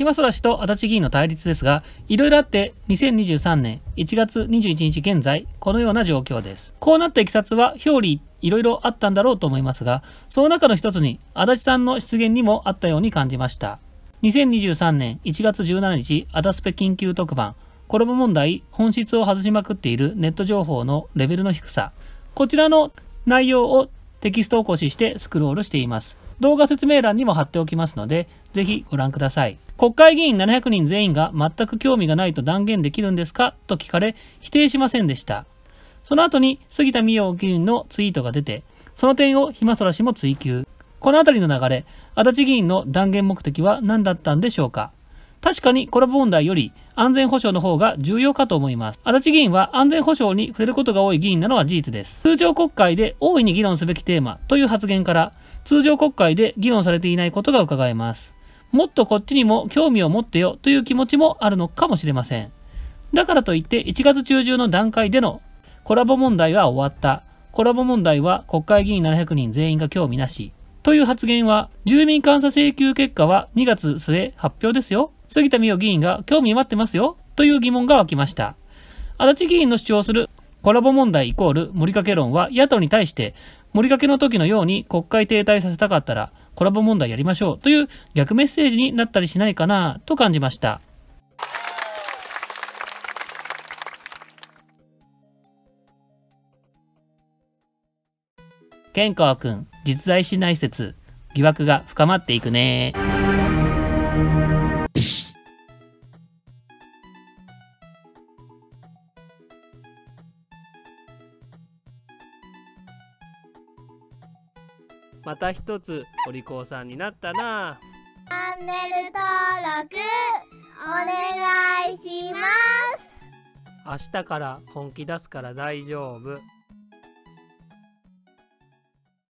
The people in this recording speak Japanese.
ひまそら氏と足立議員の対立ですが、いろいろあって2023年1月21日現在、このような状況です。こうなったいきさつは表裏いろいろあったんだろうと思いますが、その中の一つに足立さんの出現にもあったように感じました。2023年1月17日、アダスペ緊急特番、コラボ問題、本質を外しまくっているネット情報のレベルの低さ。こちらの内容をテキスト起こししてスクロールしています。動画説明欄にも貼っておきますので、ぜひご覧ください。国会議員700人全員が全く興味がないと断言できるんですかと聞かれ、否定しませんでした。その後に杉田水脈議員のツイートが出て、その点をひまそら氏も追及。このあたりの流れ、足立議員の断言目的は何だったんでしょうか。確かにコラボ問題より安全保障の方が重要かと思います。足立議員は安全保障に触れることが多い議員なのは事実です。通常国会で大いに議論すべきテーマという発言から、通常国会で議論されていないことが伺えます。もっとこっちにも興味を持ってよという気持ちもあるのかもしれません。だからといって1月中旬の段階でのコラボ問題は終わった。コラボ問題は国会議員700人全員が興味なし。という発言は、住民監査請求結果は2月末発表ですよ。杉田水脈議員が興味待ってますよ。という疑問が湧きました。足立議員の主張するコラボ問題イコール盛りかけ論は野党に対して盛りかけの時のように国会停滞させたかったらコラボ問題やりましょうという逆メッセージになったりしないかなと感じました。健康くん、実在しない説、疑惑が深まっていくね。 また一つお利口さんになったな。 チャンネル登録お願いします。 明日から本気出すから大丈夫。